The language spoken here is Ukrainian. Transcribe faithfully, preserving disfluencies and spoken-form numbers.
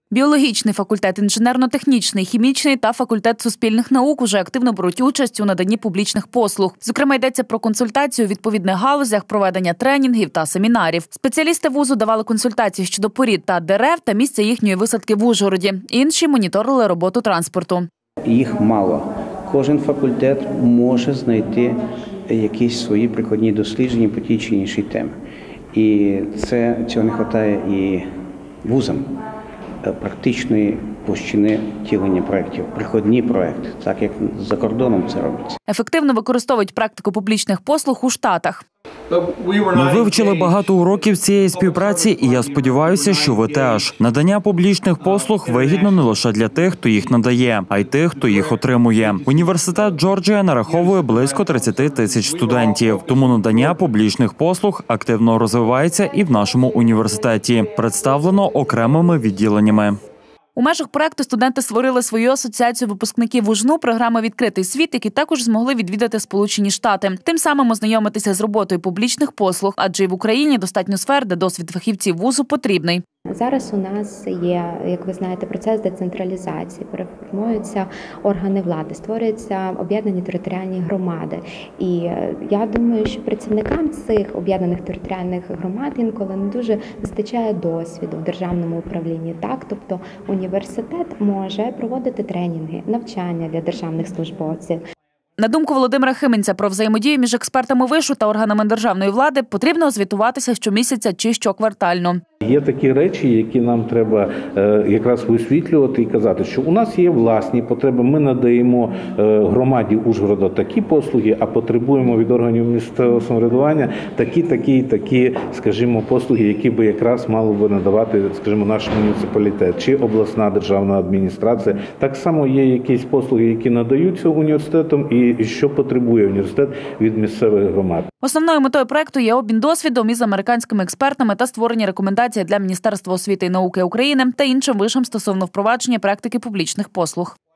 Біологічний факультет, інженерно-технічний, хімічний та факультет суспільних наук уже активно беруть участь у наданні публічних послуг. Зокрема, йдеться про консультацію у відповідних галузях, проведення тренінгів та семінарів. Спеціалісти вузу давали консультації щодо порід та дерев та місця їхньої висадки в Ужгороді. Інші моніторили роботу транспорту. Їх мало. Кожен факультет може знайти якісь свої прикладні дослідження по тій чи іншій темі. І це, цього не вистачає і вузам. Практичної площини втілення проєктів, прикладні проєкти, так як за кордоном це робиться. Ефективно використовують практику публічних послуг у Штатах. Ми вивчили багато уроків цієї співпраці, і я сподіваюся, що ви теж. Надання публічних послуг вигідно не лише для тих, хто їх надає, а й тих, хто їх отримує. Університет Джорджія нараховує близько тридцять тисяч студентів, тому надання публічних послуг активно розвивається і в нашому університеті, представлено окремими відділеннями. У межах проекту студенти створили свою асоціацію випускників УЖНУ програми «Відкритий світ», які також змогли відвідати Сполучені Штати. Тим самим ознайомитися з роботою публічних послуг, адже і в Україні достатньо сфер, де досвід фахівців вузу потрібний. Зараз у нас є, як ви знаєте, процес децентралізації, переформуються органи влади, створюються об'єднані територіальні громади. І я думаю, що працівникам цих об'єднаних територіальних громад інколи не дуже вистачає досвіду в державному управлінні. Так, тобто університет може проводити тренінги, навчання для державних службовців. На думку Володимира Хименця, про взаємодію між експертами вишу та органами державної влади потрібно звітуватися щомісяця чи щоквартально. Є такі речі, які нам треба якраз висвітлювати і казати, що у нас є власні потреби, ми надаємо громаді Ужгорода такі послуги, а потребуємо від органів місцевого самоврядування такі, такі, такі, скажімо, послуги, які би якраз мало би надавати, скажімо, наш муніципалітет чи обласна державна адміністрація. Так само є якісь послуги, які надаються університетом і що потребує університет від місцевих громад. Основною метою проекту є обмін досвідом із американськими експертами та створення рекомендацій для Міністерства освіти і науки України та іншим вишам стосовно впровадження практики публічних послуг.